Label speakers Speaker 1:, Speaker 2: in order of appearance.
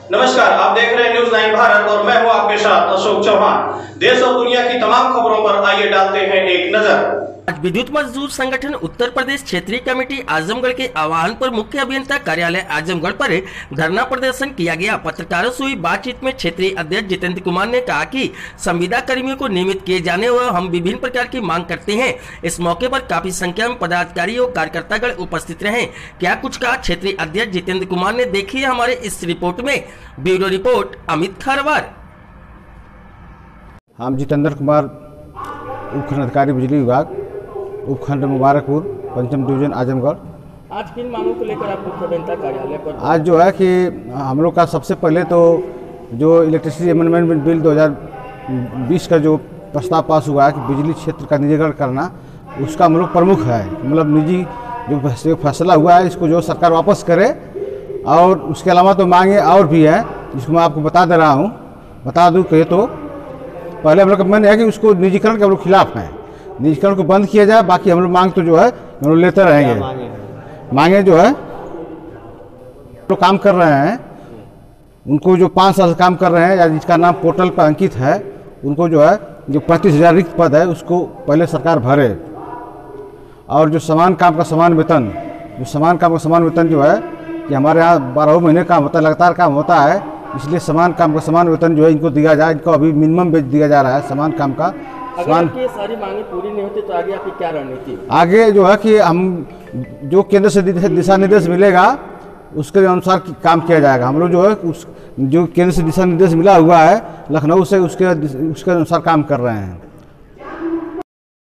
Speaker 1: नमस्कार, आप देख रहे हैं न्यूज़ 9 भारत और मैं हूं आपके साथ अशोक चौहान। देश और दुनिया की तमाम खबरों पर आइए डालते हैं एक नजर।
Speaker 2: आज विद्युत मजदूर संगठन उत्तर प्रदेश क्षेत्रीय कमेटी आजमगढ़ के आह्वान पर मुख्य अभियंता कार्यालय आजमगढ़ पर धरना प्रदर्शन किया गया। पत्रकारों से हुई बातचीत में क्षेत्रीय अध्यक्ष जितेंद्र कुमार ने कहा कि संविदा कर्मियों को नियमित किए जाने व हम विभिन्न प्रकार की मांग करते हैं। इस मौके पर काफी संख्या में पदाधिकारी और कार्यकर्तागण उपस्थित रहे। क्या कुछ कहा क्षेत्रीय अध्यक्ष जितेंद्र कुमार ने, देखिए हमारे इस रिपोर्ट में। Bureau report Amit Kharwar.
Speaker 3: हम जितेंद्र कुमार, उपखंड अधिकारी बिजली विभाग, उपखंड मुबारकपुर, पंचम डिवीजन आजमगढ़।
Speaker 2: आज किन मांगों को लेकर आप मुख्य अभियंता कार्यालय पर?
Speaker 3: आज जो है कि हम लोग का सबसे पहले तो जो इलेक्ट्रिसिटी अमेंडमेंट बिल 2020 का जो प्रस्ताव पास हुआ है कि बिजली क्षेत्र का निजीकरण करना, उसका हम लोग प्रमुख है। मतलब निजी जो फैसला हुआ है इसको जो सरकार वापस करे। और उसके अलावा तो मांगे और भी है, जिसको मैं आपको बता दे रहा हूँ। बता दूँ कहे तो पहले हम लोग का मन है कि उसको निजीकरण के हम लोग खिलाफ हैं, निजीकरण को बंद किया जाए। बाकी हम लोग मांग तो जो है हम लोग लेते रहेंगे। मांगे जो है लोग काम कर रहे हैं, उनको जो 5 साल से काम कर रहे हैं या जिसका नाम पोर्टल पर अंकित है, उनको जो है जो 35,000 रिक्त पद है उसको पहले सरकार भरे। और जो समान काम का समान वेतन, जो समान काम का समान वेतन जो है कि हमारे यहाँ 12 महीने काम होता है, लगातार काम होता है, इसलिए समान काम का समान वेतन जो है इनको दिया जाए। इनको अभी मिनिमम वेज दिया जा रहा है समान काम का।
Speaker 2: अगर ये सारी मांगे पूरी नहीं होती तो आगे आपकी क्या रणनीति?
Speaker 3: आगे जो है कि हम जो केंद्र से दिशा निर्देश मिलेगा उसके अनुसार काम किया जाएगा। हम लोग जो है उस जो केंद्र से दिशा निर्देश मिला हुआ है लखनऊ से, उसके अनुसार काम कर रहे हैं।